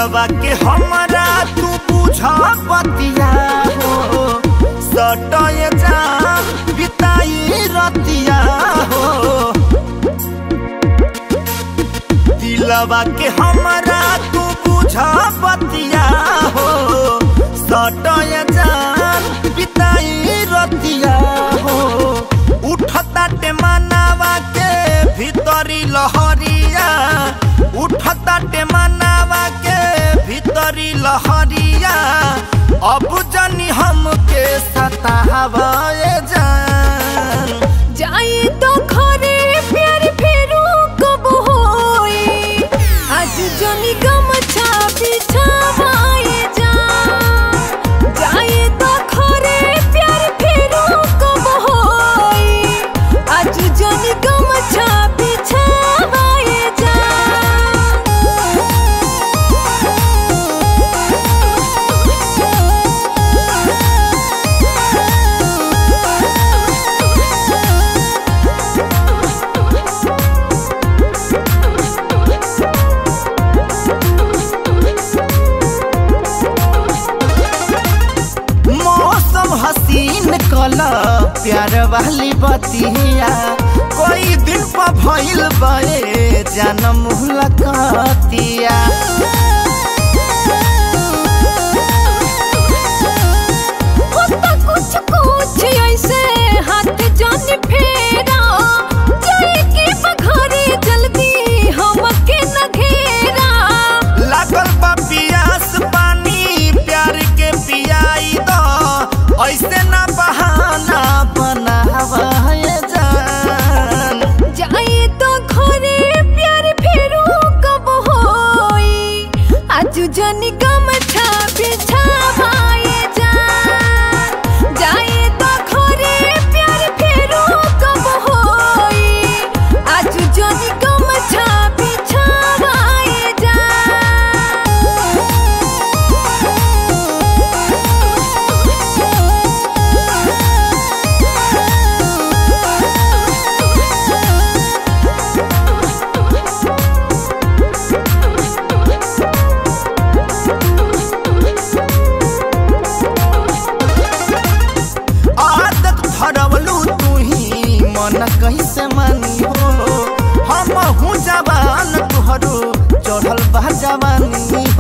दिलवा के हमरा तू बुझा बतिया हो सटय जा बिताई रतिया हो दिलवा के हमरा तू बुझा बतिया हो सटय जा बिताई रतिया हो उठता टे मनावा के भीतरी लहरिया उठता टे मनावा के भीतरी लहरिया अब जानी हमके सतावे जान जाए तो घरे प्यार फेरू कब होई आज जनी गमछा बिछावाए जान जाए तो घरे प्यार फेरू कब होई आज जनी गमछा बिछावाए हसीन कला प्यार वाली बतिया कोई दिन पर भइल बे जान मुलाकातिया कुछ कुछ ऐसे हाथ जान फेरा जाए के बघरे जल्दी हमके न घेरा लागल बा पियास पानी प्यार के पियाई दो ऐसे ना बहाना बनावे जान जाए तो घरे प्यार फेरू कब होई आज जनी गमछा बिछावाए जान जाए तो घरे प्यार फेरू कब होई आज जनी गमछा बिछावाए जान मन कैसे मानी हो हम हूँ जवान तुहरो चढ़ल बा जवानी